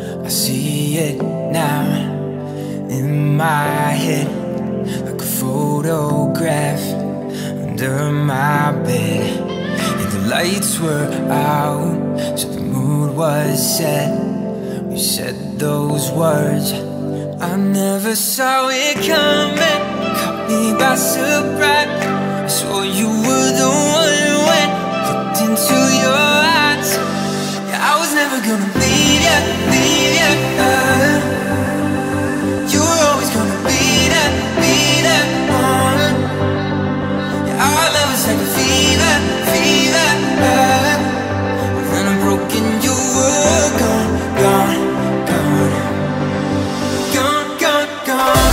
I see it now in my head, like a photograph under my bed. And the lights were out, so the mood was set. We said those words, I never saw it coming. Caught me by surprise. I swore you were the one when looked into your eyes. Yeah, I was never gonna leave ya, leave ya. You were always gonna be that one. Yeah, our love was like a fever, fever. And then I'm broken, you were gone, gone, gone, gone, gone, gone.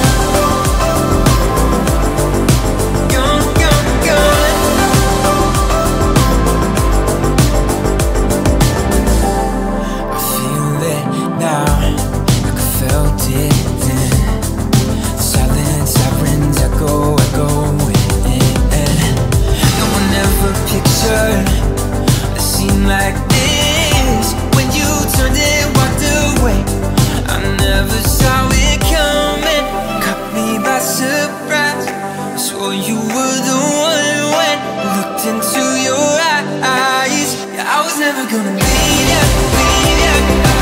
Like this, when you turned and walked away, I never saw it coming. Caught me by surprise. I swore you were the one when looked into your eyes. Yeah, I was never gonna leave ya, leave ya.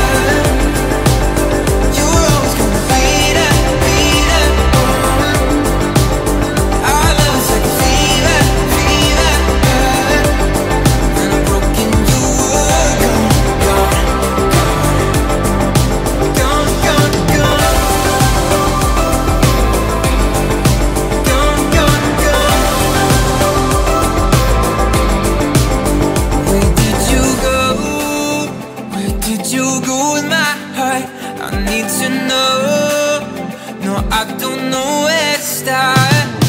You were always gonna be that one. Our love is like a fever, fever. And I'm broken. I don't know where to start.